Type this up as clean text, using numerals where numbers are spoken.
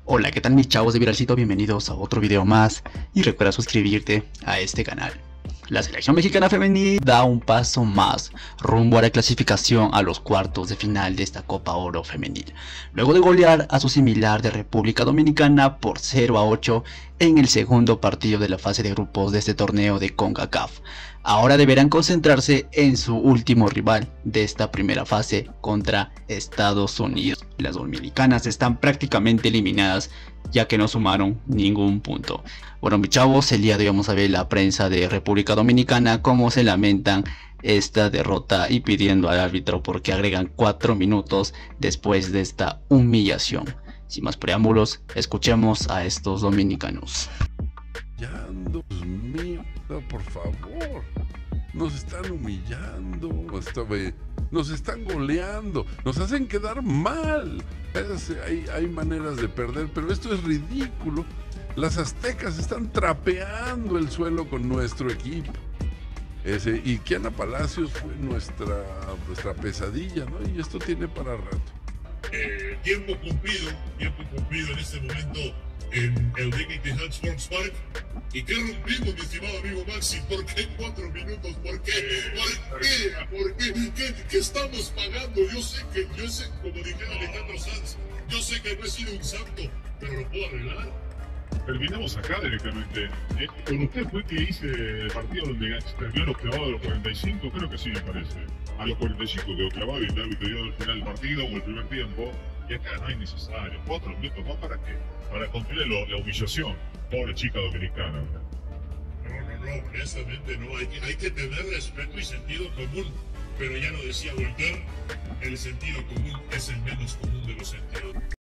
Hola, ¿qué tal mis chavos de Viralcito? Bienvenidos a otro video más y recuerda suscribirte a este canal. La selección mexicana femenil da un paso más rumbo a la clasificación a los cuartos de final de esta Copa Oro femenil, luego de golear a su similar de República Dominicana por 0-8 en el segundo partido de la fase de grupos de este torneo de CONCACAF. Ahora deberán concentrarse en su último rival de esta primera fase contra Estados Unidos. Las dominicanas están prácticamente eliminadas ya que no sumaron ningún punto. Bueno mis chavos, el día de hoy vamos a ver la prensa de República Dominicana cómo se lamentan esta derrota y pidiendo al árbitro porque agregan 4 minutos después de esta humillación. Sin más preámbulos, escuchemos a estos dominicanos. Dios mío, por favor, nos están humillando, nos están goleando, nos hacen quedar mal. Hay maneras de perder, pero esto es ridículo. Las aztecas están trapeando el suelo con nuestro equipo. Y Kiana Palacios fue nuestra pesadilla, ¿no? Y esto tiene para rato. Tiempo cumplido en este momento en el Dignity Health Sports Park. ¿Y qué rompimos, mi estimado amigo Maxi? ¿Por qué 4 minutos? ¿Por qué? ¿Por qué? ¿Qué estamos pagando? Yo sé, como dijera Alejandro Sanz, yo sé que no he sido un santo, pero lo puedo arreglar. Terminamos acá directamente. Con usted fue que hice el partido donde terminó los clavados a los 45, creo que sí me parece. A los 45 quedó clavado y el árbitro dio al final del partido o el primer tiempo. Y acá no es necesario. 4 minutos más para qué? Para cumplir la humillación. Pobre chica dominicana. No, honestamente no. Hay que tener respeto y sentido común. Pero ya lo decía Voltaire, el sentido común es el menos común de los sentidos.